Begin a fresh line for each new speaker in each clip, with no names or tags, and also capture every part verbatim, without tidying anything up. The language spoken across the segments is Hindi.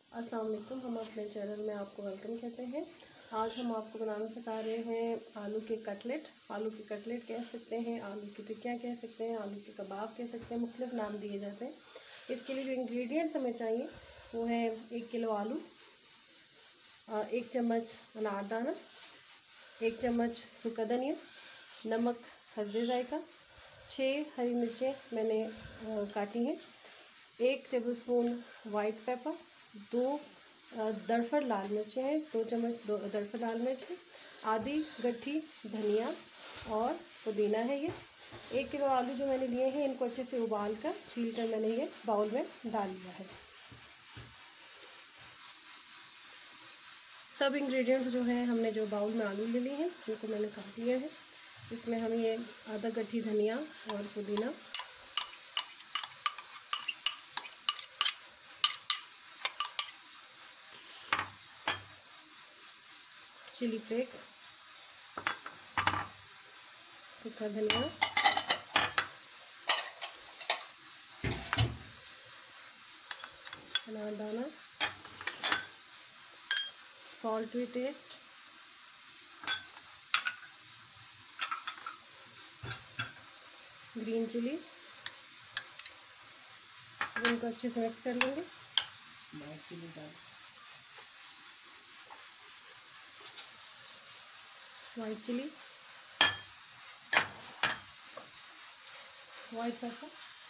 अस्सलाम वालेकुम। हम अपने चैनल में आपको वेलकम कहते हैं। आज हम आपको बनाना सिखा रहे हैं आलू के कटलेट। आलू के कटलेट कह सकते हैं, आलू की टिक्कियाँ कह सकते हैं, आलू के कबाब कह सकते हैं, मुख्तलिफ नाम दिए जाते हैं। इसके लिए जो इंग्रेडिएंट्स हमें चाहिए वो है एक किलो आलू, एक चम्मच अनारदाना, एक चम्मच सूखा धनिया, नमक हल्दी जायका, छः हरी मिर्चें मैंने काटी हैं, एक टेबलस्पून वाइट पेपर, दो दरफड़ लाल मिर्चें हैं, दो चम्मच दो दरफड़ लाल मिर्च है, आधी गट्ठी धनिया और पुदीना है। ये एक किलो आलू जो मैंने लिए हैं इनको अच्छे से उबाल कर छील कर मैंने ये बाउल में डाल लिया है। सब इंग्रेडिएंट्स जो है हमने जो बाउल में आलू ले लिए हैं उनको मैंने काट लिया है। इसमें हम ये आधा गट्ठी धनिया और पुदीना, चिली फ्लेक्स, सूखा धनिया, अनारदाना, salt to taste, green chilli, इनको अच्छे से मिक्स कर लेंगे। वाइट चिली डाल वाइट चिली, वाइट पेपर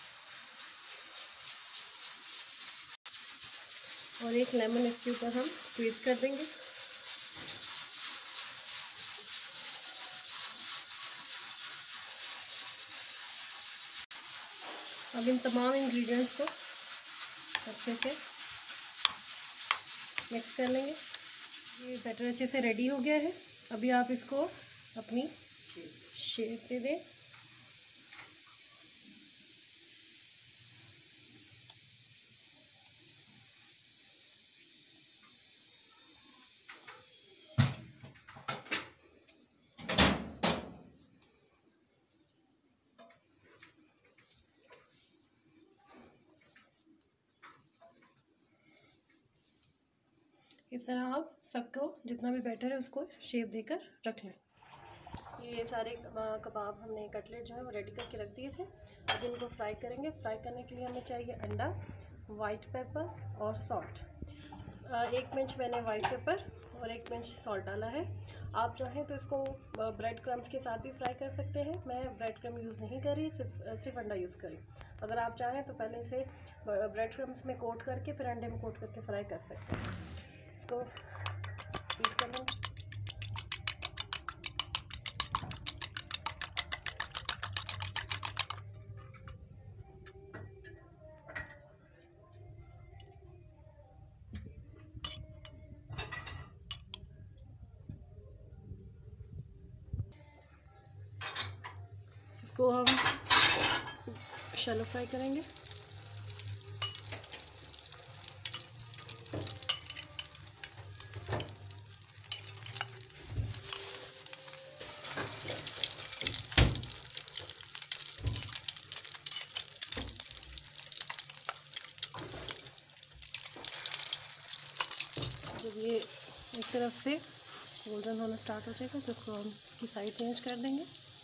और एक लेमन इसके ऊपर हम स्क्वीज कर देंगे। अब इन तमाम इंग्रेडिएंट्स को अच्छे से मिक्स कर लेंगे। ये बैटर अच्छे से रेडी हो गया है। अभी आप इसको अपनी शेप दे दें। इस तरह आप सबको जितना भी बैटर है उसको शेप देकर रख लें। ये सारे कबाब हमने कटलेट जो है वो रेडी करके रख दिए थे। अब इनको फ्राई करेंगे। फ्राई करने के लिए हमें चाहिए अंडा, वाइट पेपर और सॉल्ट। एक पिंच मैंने वाइट पेपर और एक पिंच सॉल्ट डाला है। आप चाहें तो इसको ब्रेड क्रम्स के साथ भी फ्राई कर सकते हैं। मैं ब्रेड क्रम यूज़ नहीं कर रही, सिर्फ सिर्फ अंडा यूज़ करी। अगर आप चाहें तो पहले इसे ब्रेड क्रम्स में कोट करके फिर अंडे में कोट करके फ्राई कर सकते हैं। इसको बीट कर लेंगे। इसको हम शैलो फ्राई करेंगे। जब ये एक तरफ से गोल्डन होना स्टार्ट हो जाएगा तो इसको हम इसकी साइड चेंज कर देंगे।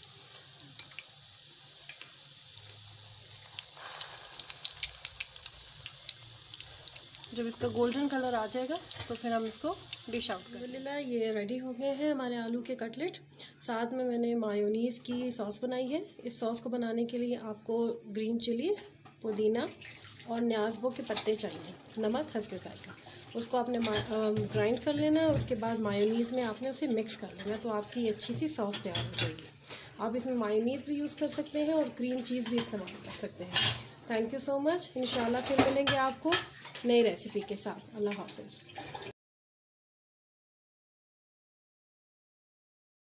जब इसका गोल्डन कलर आ जाएगा तो फिर हम इसको डिश आउट कर देंगे। ये रेडी हो गए हैं हमारे आलू के कटलेट। साथ में मैंने मायोनीज़ की सॉस बनाई है। इस सॉस को बनाने के लिए आपको ग्रीन चिलीज़, पुदीना और न्याज़बो के पत्ते चाहिए, नमक हल्दी जायका। उसको आपने ग्राइंड कर लेना है। उसके बाद मायोनीज़ में आपने उसे मिक्स कर लेना, तो आपकी अच्छी सी सॉस तैयार हो जाएगी। आप इसमें मायोनीज़ भी यूज़ कर सकते हैं और क्रीम चीज़ भी इस्तेमाल कर सकते हैं। Thank you so much. इंशाल्लाह फिर मिलेंगे आपको नई रेसिपी के साथ। अल्लाह हाफ़िज़।